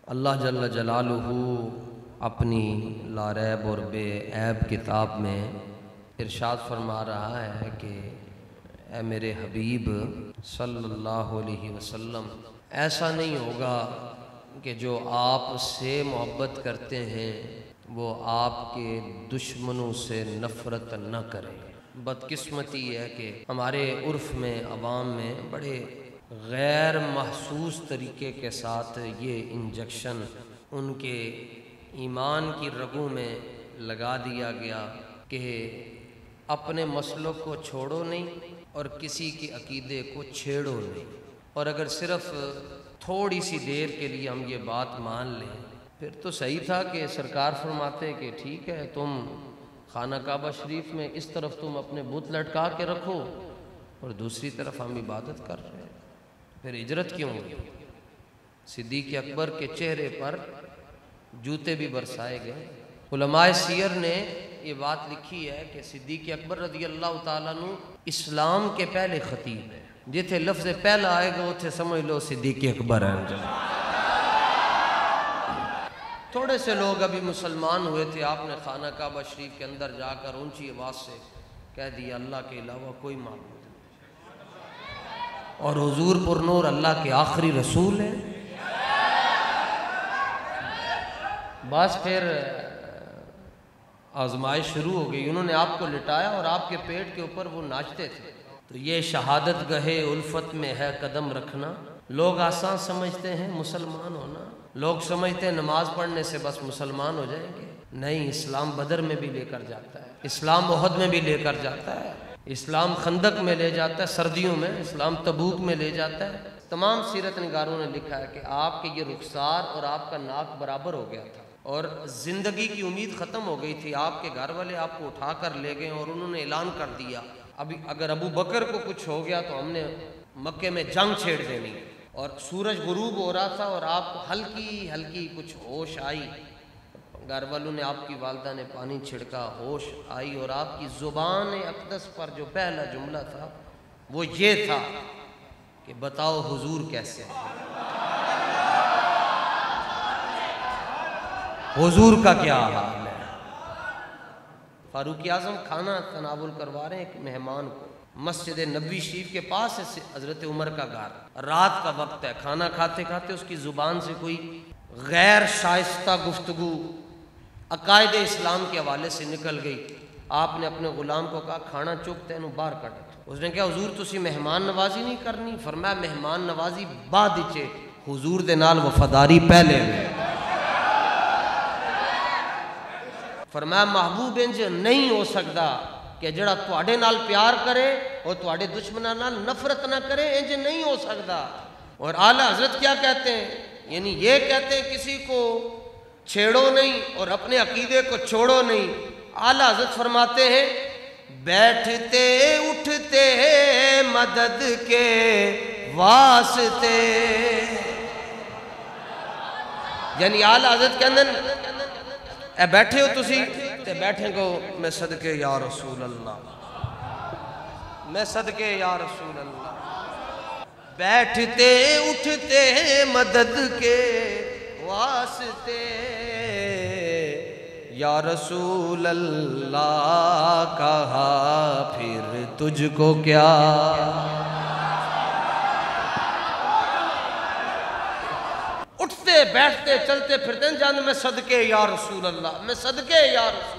अल्लाह जल्ल जलालुहू अपनी लारैब और बेऐब किताब में इरशाद फरमा रहा है कि ऐ मेरे हबीब सल्लल्लाहु अलैहि वसल्लम, ऐसा नहीं होगा कि जो आपसे मोहब्बत करते हैं वो आपके दुश्मनों से नफ़रत न करें। बदकिस्मती है कि हमारे उर्फ़ में, अवाम में बड़े गैर महसूस तरीके के साथ ये इंजेक्शन उनके ईमान की रगों में लगा दिया गया कि अपने मसलों को छोड़ो नहीं और किसी के अकीदे को छेड़ो नहीं। और अगर सिर्फ़ थोड़ी सी देर के लिए हम ये बात मान लें फिर तो सही था कि सरकार फरमाते कि ठीक है, तुम खाना काबा शरीफ में इस तरफ तुम अपने बुत लटका के रखो और दूसरी तरफ हम इबादत कर रहे हैं, फिर हिजरत क्यों हुई? सिद्दीक़ अकबर के चेहरे पर जूते भी बरसाए गए। उलमाए सीयर ने ये बात लिखी है कि सिद्दीक़ अकबर रज़ी अल्लाह ताला अन्हु इस्लाम के पहले खतीब है। जिथे लफ्ज़ पहला आएगा उथे समझ लो सिद्दीक़ अकबर है। थोड़े से लोग अभी मुसलमान हुए थे, आपने खाना काबा शरीफ के अंदर जाकर ऊंची आवाज़ से कह दिया अल्लाह के अलावा कोई माबूद नहीं, और हुजूर पुरनूर अल्लाह के आखिरी रसूल हैं। बस फिर आजमाइश शुरू हो गई। उन्होंने आपको लिटाया और आपके पेट के ऊपर वो नाचते थे। तो ये शहादत गहे उल्फत में है कदम रखना। लोग आसान समझते हैं मुसलमान होना, लोग समझते हैं नमाज पढ़ने से बस मुसलमान हो जाएंगे। नहीं, इस्लाम बदर में भी लेकर जाता है, इस्लाम ओहद में भी लेकर जाता है, इस्लाम खंदक में ले जाता है, सर्दियों में इस्लाम तबूक में ले जाता है। तमाम सीरत निगारों ने लिखा है कि आपके ये रुखसार और आपका नाक बराबर हो गया था और ज़िंदगी की उम्मीद ख़त्म हो गई थी। आपके घर वाले आपको उठा कर ले गए और उन्होंने ऐलान कर दिया अभी अगर अबू बकर को कुछ हो गया तो हमने मक्के में जंग छेड़ देनी। और सूरज गुरूब हो रहा था और आपको हल्की हल्की कुछ होश आई। घर वालों ने, आपकी वालदा ने पानी छिड़का, होश आई और आपकी ज़ुबान अक़दस पर जो पहला जुमला था वो ये था कि बताओ हुजूर कैसे हैं, हुजूर का क्या हाल है। फारूक आज़म खाना तनावुल करवा रहे हैं एक मेहमान को। मस्जिद नबी शरीफ के पास है हज़रत उमर का घर। रात का वक्त है, खाना खाते खाते उसकी ज़ुबान से कोई गैर शाइस्ता गुफ्तगू अकायद इस्लाम के हवाले से निकल गई। आपने अपने गुलाम को कहा खाना चुक तेनू बाहर कट। उसने कहा हुजूर तुसी मेहमान नवाजी नहीं करनी? फरमाया मेहमान नवाजी बाद चे, हुजूर दे नाल वफादारी पहले में। फरमाया महबूब इंज नहीं हो सकता कि जड़ा तुहाडे नाल प्यार करे और तुहाडे दुश्मना नाल नफरत ना करे, इंज नहीं हो सकता। और आला हजरत क्या कहते हैं, यानी ये कहते हैं किसी को छेड़ो नहीं और अपने अकीदे को छोड़ो नहीं। आला हजरत फरमाते हैं बैठते उठते मदद के वास्ते, यानी आला हजरत कहते ए बैठे हो तुसी ते बैठे को मैं सदके या रसूल अल्लाह, मैं सदके या रसूल अल्लाह। बैठते उठते मदद के वास्ते या रसूल अल्लाह कहा फिर तुझको क्या। उठते बैठते चलते फिरते जान मैं सदके या रसूल अल्लाह, मैं सदके या रसूल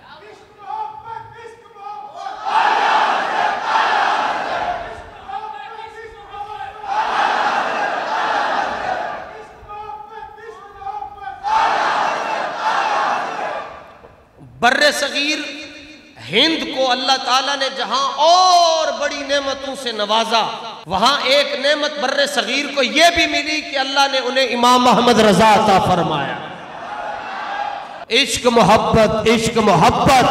बर्रे सगीर हिंद को अल्लाह ताला ने जहां और बड़ी नेमतों से नवाजा, वहां एक नेमत बर्रे सगीर को यह भी मिली कि अल्लाह ने उन्हें इमाम अहमद रजा अता फरमाया। इश्क मोहब्बत, इश्क मोहब्बत।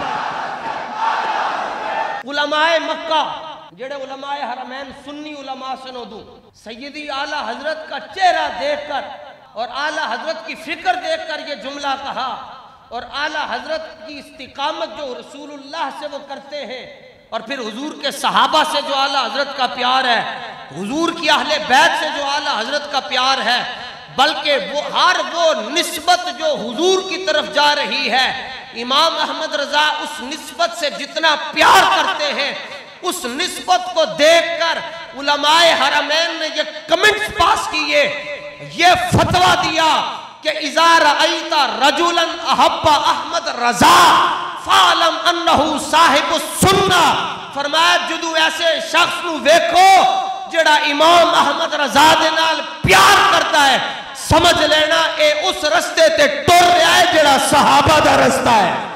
उलमाए मक्का जेड़े उलमाए हरमैन सुन्नी उलमा से नोदू सैयदी आला हजरत का चेहरा देखकर और आला हजरत की फिक्र देखकर ये जुमला कहा। और आला हजरत की इस्तिकामत जो रसूलुल्लाह से वो करते हैं और फिर हुजूर के सहाबा से जो आला हजरत का प्यार है, हुजूर की अहले बैत से जो आला हजरत का प्यार है, बल्कि वो हर वो निस्बत जो हुजूर की तरफ जा रही है, इमाम अहमद रजा उस निस्बत से जितना प्यार करते हैं, उस निस्बत को देखकर उलमाए हरमैन ने ये कमेंट्स पास किए, ये फतवा दिया कि इज़ा रअयता रजुलन अहब्बा अहमद रजा फालम अन्नहु साहिबुस सुन्ना। फरमाया जदू ऐसे शख्स को देखो जेड़ा इमाम अहमद रजा दे नाल प्यार करता है, समझ लेना ए उस रस्ते ते टुर रहा है जेड़ा सहाबा दा रस्ता है।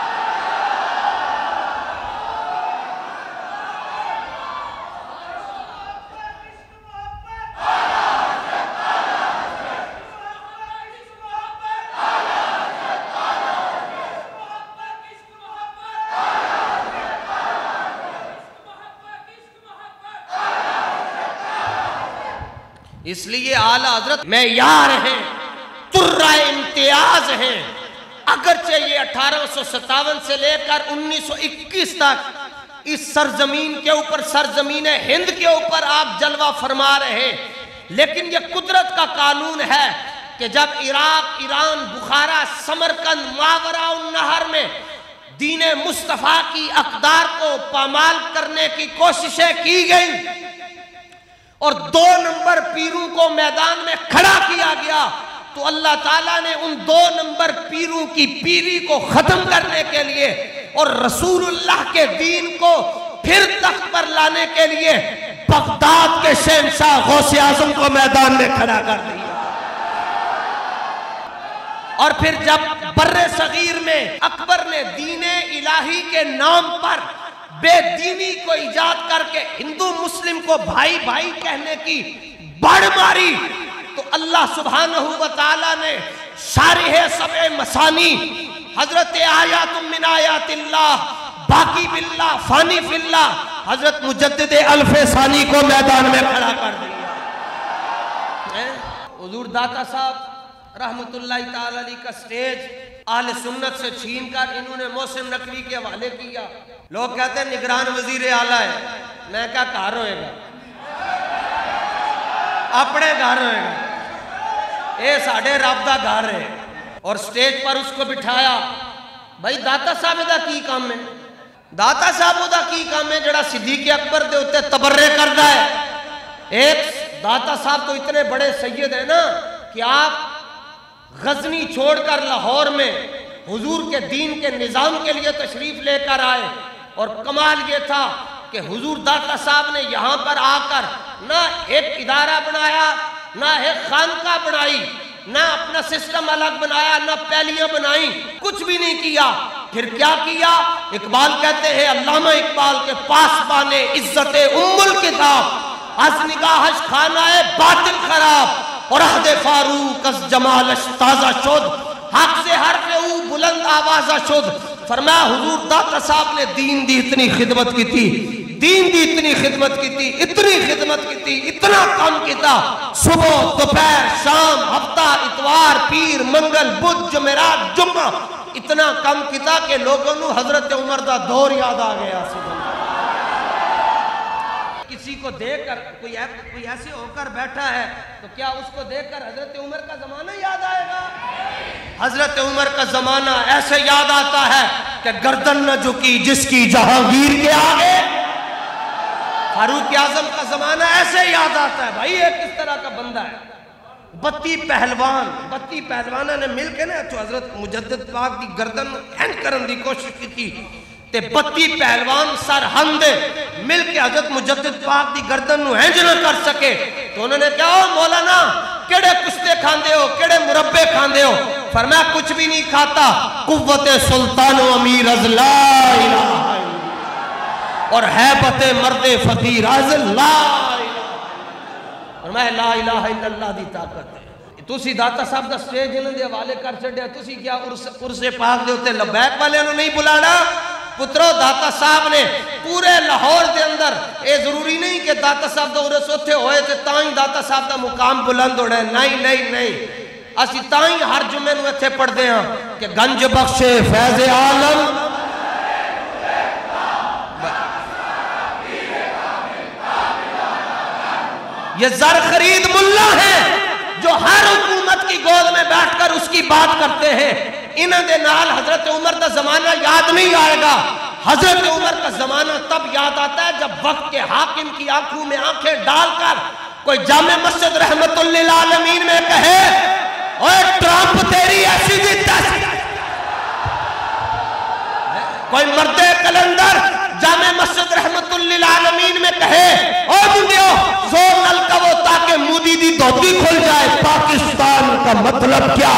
इसलिए आला हजरत में यार हैं, तुर्रा इम्तियाज हैं। अगरचे ये 1857 से लेकर 1921 तक इस सरजमीन के ऊपर, सरजमीन हिंद के ऊपर आप जलवा फरमा रहे हैं, लेकिन ये कुदरत का कानून है कि जब इराक, ईरान, बुखारा, समरकंद, मावरा नहर में दीने मुस्तफ़ा की अक़दार को पामाल करने की कोशिशें की गई और 2 नंबर पीरों को मैदान में खड़ा किया गया, तो अल्लाह ताला ने उन 2 नंबर पीरों की पीरी को खत्म करने के लिए और रसूलुल्लाह के दीन को फिर तख्त पर लाने के लिए बगदाद के शहंशाह गौसे आज़म को मैदान में खड़ा कर दिया। और फिर जब बर्रे सगीर में अकबर ने दीने इलाही के नाम पर बेदीनी को इजाद करके हिंदू मुस्लिम को भाई भाई कहने की बड़ मारी, तो अल्लाह सुब्हानहू व तआला ने शारिह सबए मसानी हजरत आयातुम मिन आयातिल्लाह बाकी बिल्लाह फानी फिल्लाह हजरत मुजद्दिद अल्फे सानी को मैदान में खड़ा कर दिया। हुजूर दाता साहब रहमतुल्लाहि ताला अलैहि का स्टेज आले सुन्नत से छीन कर इन्होंने मोहसिन नकवी के हवाले किया। लोग कहते हैं निगरान वजीर आला है, मैं क्या घर होएगा, अपने घर होएगा, ये साढ़े रब दा घर है। और स्टेज पर उसको बिठाया। भाई दाता साहब दा की काम है, दाता साहब दा की काम है जड़ा सिद्दीक़ अकबर दे उत्ते तबर्रे करदा है। एक दाता साहब तो इतने बड़े सैयद है ना कि आप गजनी छोड़कर लाहौर में हुजूर के दीन के निज़ाम के लिए तशरीफ लेकर आए। और कमाल ये था कि हुजूर दाता साहब ने यहाँ पर आकर ना एक इदारा बनाया, ना एक खानका बनाई, ना अपना सिस्टम अलग बनाया, ना पहलियां बनाई, कुछ भी नहीं किया। फिर क्या किया? इकबाल कहते हैं, अल्लामा इकबाल के पास बाने इज्जत उम्मुल किताब अज निगाहश खाना है बातिल खराब और अहदे फारूक अज जमालश ताजा शुद हक से हर पे बुलंद आवाजा शुद। फरमाया हुजूर दाता साहब ने दीन दी इतनी खिदमत की थी, दीन दी इतनी खिदमत की थी, इतनी खिदमत की थी, इतना काम किया, सुबह दोपहर शाम हफ्ता इतवार पीर मंगल बुध जुमेरात जुम्मा, इतना कम किया कि लोगों को हजरत उमर का दौर याद आ गया। किसी को देखकर कोई ऐसे होकर बैठा है तो क्या उसको देखकर हजरत उमर का जमाना याद आएगा? हजरत उमर का जमाना ऐसे याद आता है कि गर्दन न झुकी जिसकी जहांगीर के आगे। फारूक आजम का जमाना ऐसे याद आता है। भाई ये किस तरह का बंदा है? 32 पहलवान ने मिलकर ना तो हजरत मुजद्दिद पाक की गर्दन एंड करने की कोशिश की थी ते 32 पहलवान सरहंद मिलके हजरत मुजद्दिद पाक की गर्दन नू इंज न कर सके तो उन्होंने कहा, मौलाना केड़े कुश्ते खांदे हो, केड़े मुरब्बे खांदे हो? फरमाया कुछ भी नहीं खाता, कुव्वत सुल्तान अमीर अज़ला और हैबत मर्दे फकीर अज़ला। फरमाया ला इलाहा इल्लल्लाह दी ताकत है। तुसी दाता साहब का स्टेज इन्हां दे हवाले कर छड्या, तुसी क्या उर्से पाक दे उत्ते लबैक वाले नू नहीं बुलाना? पुत्रो दाता साहब ने पूरे लाहौर के अंदर, ये जरूरी नहीं कि दाता साहब का उर्स उत्थे होए ते तां ही दाता साहब का मुकाम बुलंद होना है। नहीं नहीं नहीं, असी तां ही हर जुमे नूं इत्थे पढ़दे हां कि गंज बख्शे फैज़ आलम ये जर खरीद मुल्ला है जो हर हुकूमत की गोद में बैठकर उसकी बात करते हैं। इन्हां दे नाल हजरत उमर का जमाना याद नहीं आएगा। हजरत उमर का जमाना तब याद आता है जब वक्त के हाकिम की आंखों में आंखें डालकर कोई जामे मस्जिद रहमतुल लिल आलमीन में कहे, ओए ट्रंप तेरी ऐसी दी तैसी। कोई मर्दे कलंदर जामे मस्जिद रहमतुल लिल आलमीन में कहे, ओ मुंडियो जोर नल कवो ताकि मोदी दी धोती खुल जाए, पाकिस्तान का मतलब क्या?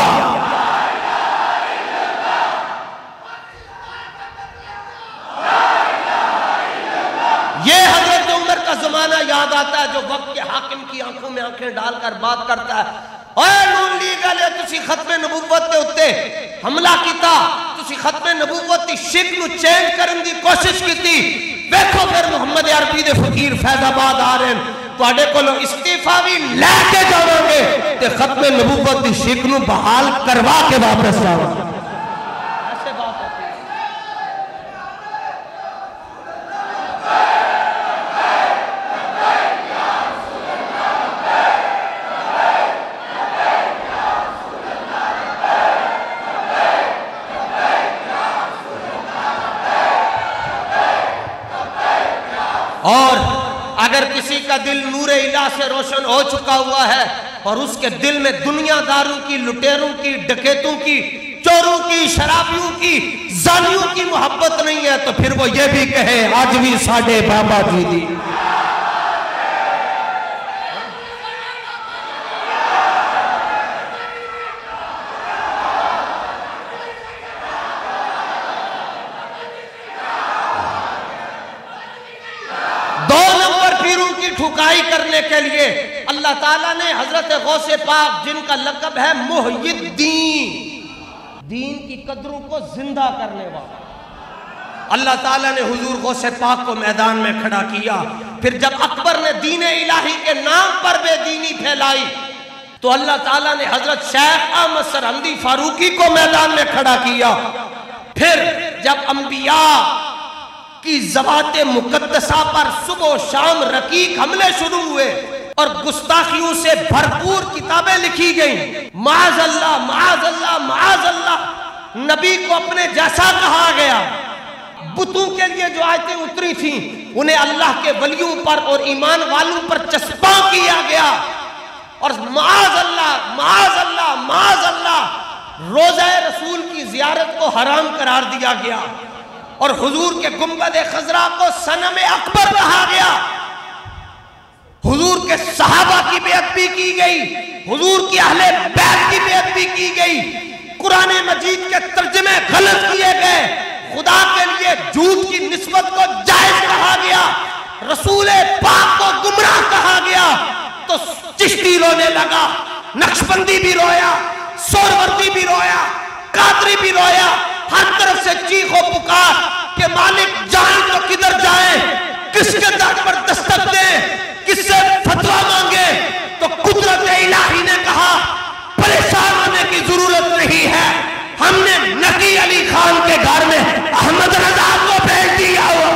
ये हजरत उमर का जमाना याद आता है जो वक्त के हाकिम की आंखों में आंखें डालकर बात करता है। ओए नून लीग वाले तुसी खत्मे नबूवत के उत्ते हमला कीता, तुसी खत्मे नबूवत की शिक नू चेंज करने की कोशिश की। देखो फिर मुहम्मद अरबी दे फकीर फैजाबाद आ रहे हैं, तुहाडे कोलों इस्तीफा भी लैके जावांगे ते खत्मे नबूवत की शिक नू बहाल करवा के वापस जावांगे। और अगर किसी का दिल नूरे इला से रोशन हो चुका हुआ है और उसके दिल में दुनियादारों की, लुटेरों की, डकैतों की, चोरों की, शराबियों की, जालियों की मोहब्बत नहीं है, तो फिर वो ये भी कहे आज भी साडे बाबा जी दी। ठुकाई करने के लिए अल्लाह ताला ने हजरत गौसे पाक जिनका लक़ब है मुहय्यिद्दीन, दीन की कदरों को जिंदा करने वाला, अल्लाह ताला ने हुजूर गौसे पाक को मैदान में खड़ा किया। फिर जब अकबर ने दीन इलाही के नाम पर बेदीनी फैलाई तो अल्लाह ताला ने हजरत शेख अहमद सरहंदी फारूकी को मैदान में खड़ा किया। फिर जब अंबिया की ज़बाते मुकद्दसा पर सुबह शाम रकीक हमले शुरू हुए और गुस्ताखियों से भरपूर किताबें लिखी गईं, माअज़ल्लाह माअज़ल्लाह माअज़ल्लाह नबी को अपने जैसा कहा गया। बुतों के लिए जो आयतें उतरी थी उन्हें अल्लाह के वलियों पर और ईमान वालों पर चस्पा किया गया और माअज़ल्लाह माअज़ल्लाह माअज़ल्लाह रोज़ा रसूल की ज़ियारत को हराम करार दिया गया और हुजूर के गुंबद खजरा को सनम अकबर कहा गया। हुजूर के सहाबा की बेअदबी की गई, हुजूर की अहले बैत की बेअदबी की गई, कुरान मजीद के तर्जुमे गलत किए गए, खुदा के लिए झूठ की निस्बत को जायज कहा गया, रसूल पाक को गुमराह कहा गया। तो चिश्ती रोने लगा, नक्शबंदी भी रोया, सोरवर्दी भी रोया, कादरी भी रोया, हर तरफ से चीखो पुकार के मालिक जाए तो किधर जाए, किसके दर पर दस्तक दे, किससे फतवा मांगे। तो कुदरत इलाही ने कहा परेशान होने की जरूरत नहीं है, हमने नकी अली खान के घर में अहमद रजा को भेज दिया हुआ।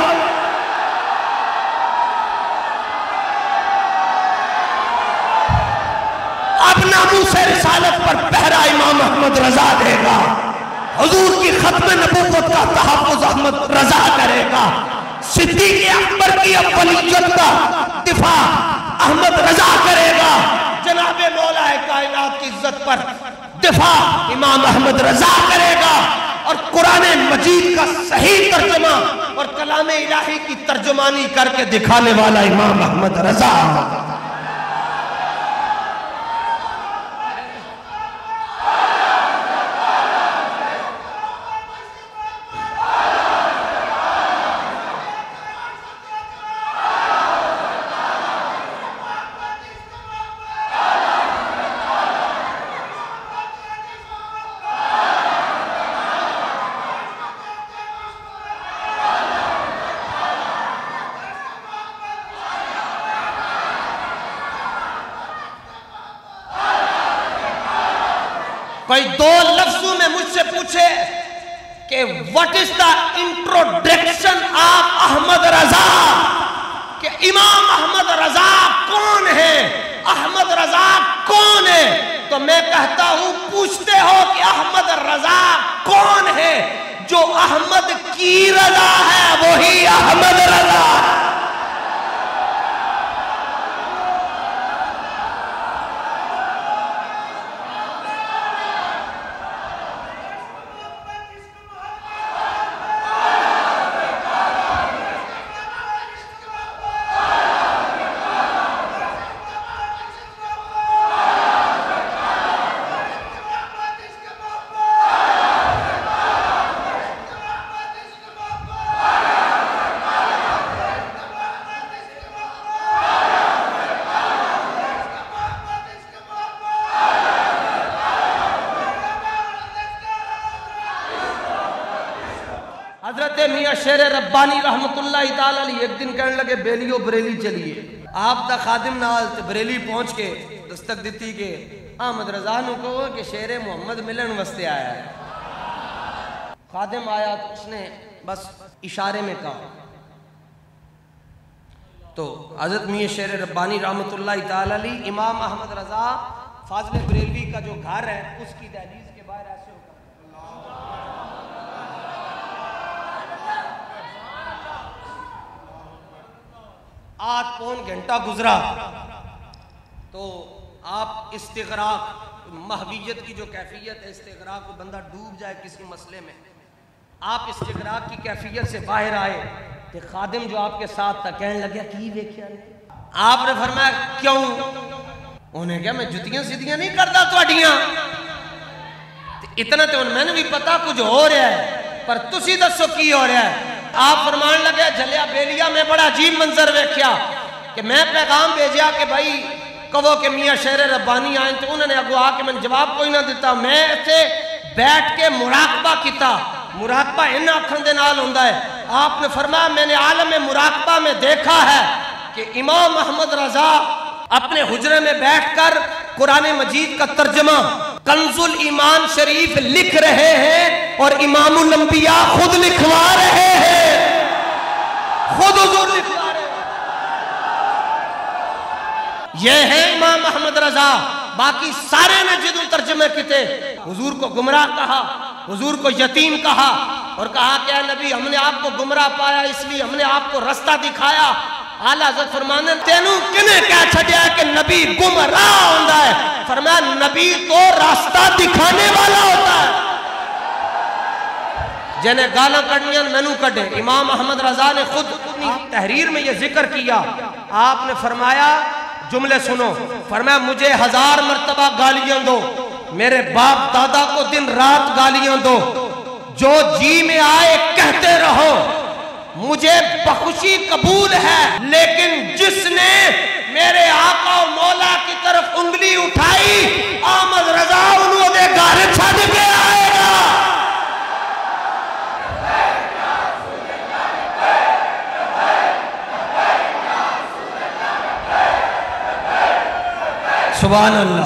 अब नामूसे रिसालत पर पहरा इमाम अहमद रजा देगा, हुजूर की खत्म नबूवत का तहफ़्फ़ुज़ अहमद रजा करेगा, सिद्दीक़ अकबर की अव्वलियत का दिफा अहमद रजा करेगा, जनाबे मौलाए कायनात की इज्जत पर दिफा इमाम अहमद रजा करेगा और कुरान मजीद का सही तर्जुमा और कलाम इलाही की तर्जुमानी करके दिखाने वाला इमाम अहमद रजा। कोई दो लफ्जों में मुझसे पूछे कि what is the introduction of Ahmad Raza, कि इमाम अहमद रजा कौन है, अहमद रजा कौन है? तो मैं कहता हूं, पूछते हो कि अहमद रजा कौन है? जो अहमद की रजा है वही अहमद रजा है। हजरत मियाँ शेर रब्बानी रहमतुल्लाह ताला अलैह एक दिन कहने लगे, बेलियो बरेली चलिए। आप दा खादिम नाल बरेली पहुंच के दस्तक दी कि अहमद रजा नूं कहो कि शेर मोहम्मद मिलन वास्ते आया है। खादिम आया तो उसने बस इशारे में कहा। तो हजरत मियाँ शेर रब्बानी रहमतुल्लाह ताला अलैह इमाम अहमद रजा फाजिल बरेलवी का जो घर है उसकी दहलीज के बाहर ऐसे होकर 8 पौन घंटा गुजरा तो आप इस्तिगराक महवियत की जो कैफियत है, इस्तिगराक को बंदा डूब जाए किसी मसले में, आप इस्तिगराक की कैफियत से बाहर आए तो खादिम जो आपके साथ था कहने लगे की वेख्या ने? आपने फरमाया क्यों? उन्हें क्या मैं जुतियां सीधियां नहीं करता तुहाडियां? इतना तो मैंने भी पता कुछ हो रहा है, पर तुसी दसो की हो रहा है। आप फरमान लगे जलिया बेलिया में बड़ा अजीब मंजर वेख्या कि मैं पैगाम भेजा कि भाई कहो कि मियाँ शेर रब्बानी आए, तो उन्होंने अगो आके मैंने जवाब कोई ना दिता। मैं इत्थे बैठ के मुराकबा किया। मुराकबा इन अखन दे नाल हुंदा है। आपने फरमाया मैंने आलम मुराकबा में देखा है कि इमाम अहमद रजा अपने हुजरे में बैठकर कुरान मजीद का तर्जमा कंजुल ईमान शरीफ लिख रहे हैं और इमामुल अंबिया खुद लिखवा रहे हैं, खुद हुजूर लिखवा रहे हैं। ये है इमाम अहमद रजा। बाकी सारे ने जिदू तर्जमे किए, हुजूर को गुमराह कहा, हुजूर को यतीम कहा और कहा क्या नबी हमने आपको गुमराह पाया इसलिए हमने आपको रास्ता दिखाया। आला हज़रत फरमाने तेनू किने कह छड़िया कि नबी गुमराह होता है? फरमाया नबी तो रास्ता दिखाने वाला होता है। जिन्हें गाला कढ़नियां मैनू कढ़े। इमाम अहमद रजा ने खुद अपनी तहरीर में यह जिक्र किया। आपने फरमाया जुमले सुनो, फरमाया मुझे 1000 मर्तबा गालियां दो, मेरे बाप दादा को दिन रात गालियां दो, जो जी में आए कहते रहो, मुझे बखुशी कबूल है, लेकिन जिसने मेरे आका और मौला की तरफ उंगली उठाई अहमद रजा उन्होंने घर छड़ के आएगा। सुभान अल्लाह।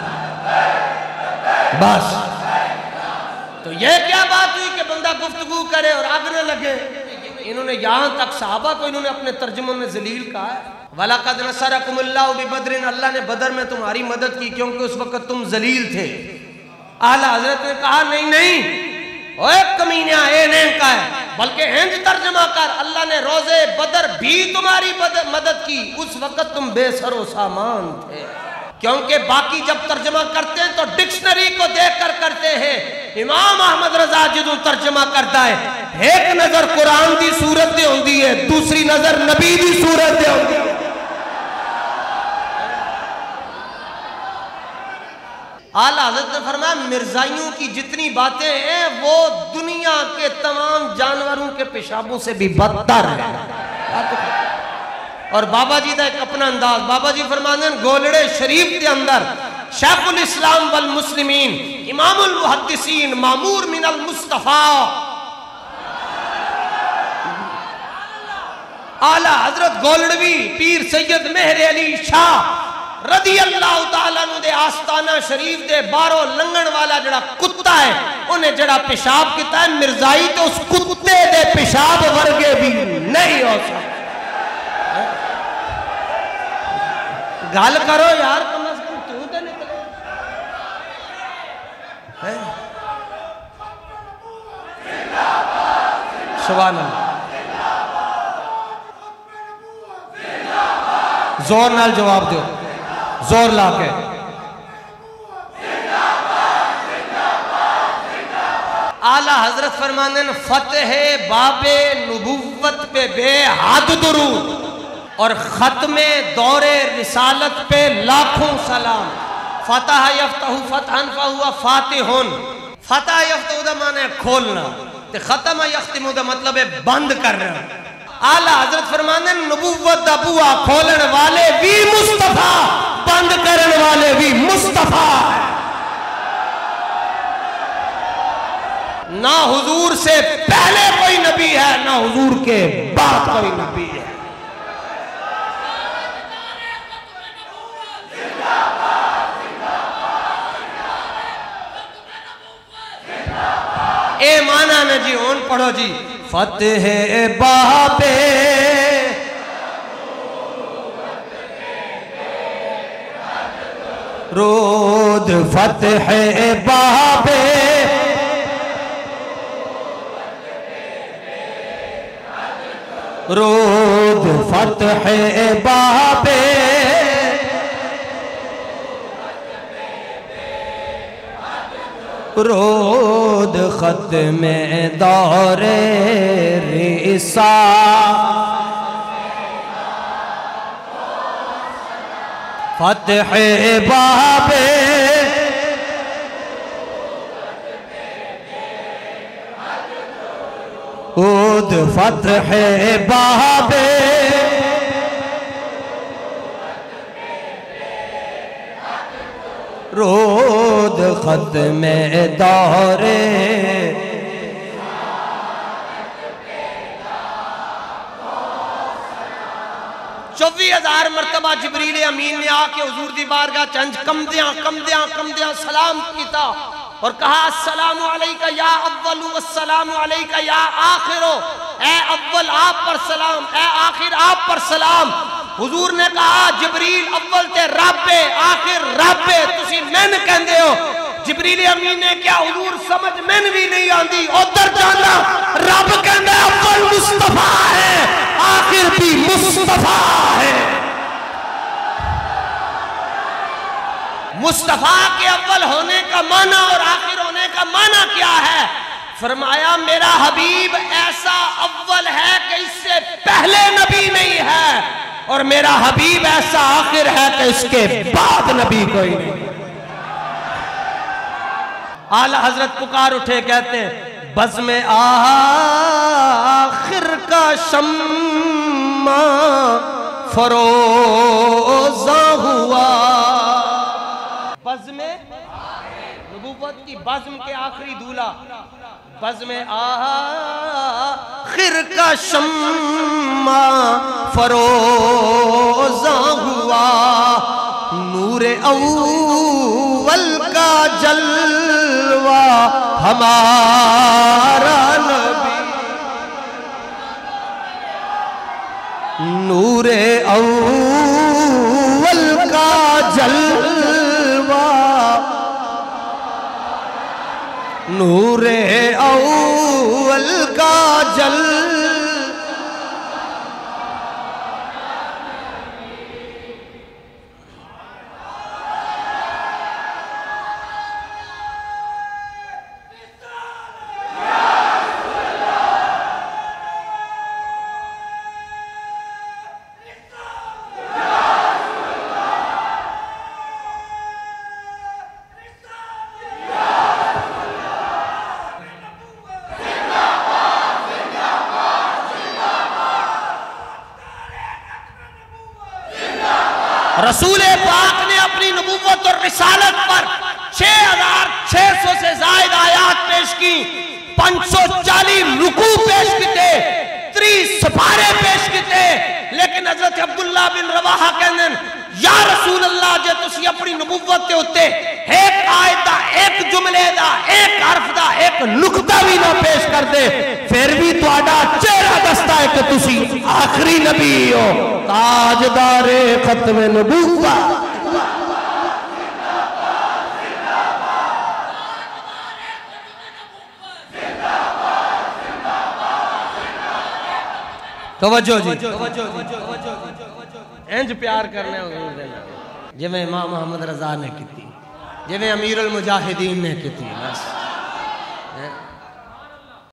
बस तो ये क्या बात हुई कि बंदा गुफ्तगू करे और आग न लगे? इन्होंने यहां तक सहाबा को इन्होंने अपने तर्जुमे में जलील कहा है। वलक़द नसरकुमुल्लाहु बिबद्रिन, अल्लाह ने बदर में तुम्हारी मदद की क्योंकि उस वक्त तुम जलील थे। आला हजरत ने कहा नहीं नहीं ओए कमीनिया ये नहीं कहा है, बल्कि हिंद तर्जमा कर, अल्लाह ने रोजे बदर भी तुम्हारी मदद की, उस वक्त तुम बेसरो सामान थे। क्योंकि बाकी जब तर्जमा करते हैं तो डिक्शनरी को देखकर करते हैं। इमाम अहमद रजा जो तर्जमा करता है एक नजर कुरान की सूरत दे होती है, दूसरी नजर नबी की सूरत दे होती है। आला हज़रत ने फरमाया मिर्जाइयों की जितनी बातें हैं वो दुनिया के तमाम जानवरों के पेशाबों से भी बदतर है। और बाबा जी का एक अपना अंदाज, बाबा जी फरमाते हैं गोलड़े शरीफ के अंदर शेखुल इस्लाम वल मुस्लिमीन इमामुल मुहद्दिसीन मामूर मिनल मुस्तफा आला हजरत गोलड़वी पीर सैयद मेहर अली शाह रदी अल्लाह तआला नु दे आस्ताना शरीफ दे बाहरों लंघन वाला जड़ा कुत्ता है उन्हें जड़ा पेशाब किया है, मिर्जाई तो उस कुत्ते दे पेशाब वर्गे भी नहीं हो सकता। गल करो यार, कम से कम तू तो निकले। सुभान अल्लाह, जोर नाल जवाब दो, जोर ला के। आला हजरत फरमाने फतेह बाबे नबुव्वत पे बेहद दुरूद और खत्मे दौरे रिसालत पे लाखों सलाम। फतह यफ्तहु फतहन फहुवा फातिहुन। फतह यफ्तहु दा माने खोलना ते खत्म यख्तिमु दा मतलब है बंद करना। आला हजरत फरमाने नबुव्वत दा बुआ खोलने वाले भी मुस्तफा, बंद करने वाले भी मुस्तफा। ना हुजूर से पहले कोई नबी है, ना हुजूर के बाद कोई नबी है। ए माना ने जी, ओन पढ़ो जी। फतेह बाबे रोद, फतेह बाबे रोद, फतेह बाबे रोद, खत्मे दौरे रिसा। फतेह बाबे रोद, फतेह बाबे रोद, खत्मे दौरे। 24,000 मरतबा जिब्रील अमीन ने आके हुजूर दी बारगाह चंज कमदियां सलाम किया और कहा अस्सलामु अलैका या अव्वलु वस्सलामु अलैका या आखिरो। ए अव्वल आप पर सलाम, ए आखिर आप पर सलाम। हुजूर ने कहा जिब्रील अव्वल ते रब्बे आखिर रब्बे तुसी मैन कहंदे हो। जिब्रील अमीन ने क्या हुजूर समझ मैन भी नहीं आंदी, उधर जाना रब कहंदा अव्वल मुस्तफा है आखिर भी मुस्तफा है। मुस्तफा के अव्वल होने का माना और आखिर होने का माना क्या है? फरमाया मेरा हबीब ऐसा अव्वल है कि इससे पहले नबी नहीं है और मेरा हबीब ऐसा आखिर है कि इसके बाद नबी कोई नहीं। आला हजरत पुकार उठे कहते हैं बज़्म आखिर का शम्मा फरोज़ा हुआ। बज़्म नबुव्वत की बज़्म के आखिरी दूल्हा, बज़्म आखिर का शम्मा फरोज़ा हुआ। नूरे अव्वल का जलवा हमारा नबी। नूरे अव्वल का जलवा, नूरे अव्वल का जल। रसूल पाक ने अपनी नबुव्वत और रिसालत पर 6,600 से ज्यादा आयात पेश की, 540 रुकू पेश किए, 30 सफारे पेश किए। लेकिन हजरत अब्दुल्ला बिन रवाहा कहने या रसूल अल्लाह जे तुसी अपनी नबुव्वत के उत्ते एक आयत दा, एक जुमले दा, एक हरफ दा, एक एक नुकता भी ना पेश कर दे, फिर भी तुहाडा चेहरा दसदा है कि तुसी आखिरी नबी हो, ताजदारे खत्म नबूवत। तवज्जो जी, इंज प्यार करने हुजूर दे नाल जिवें इमाम मोहम्मद रजा ने की, जिवें अमीरुल मुजाहिदीन ने की। बस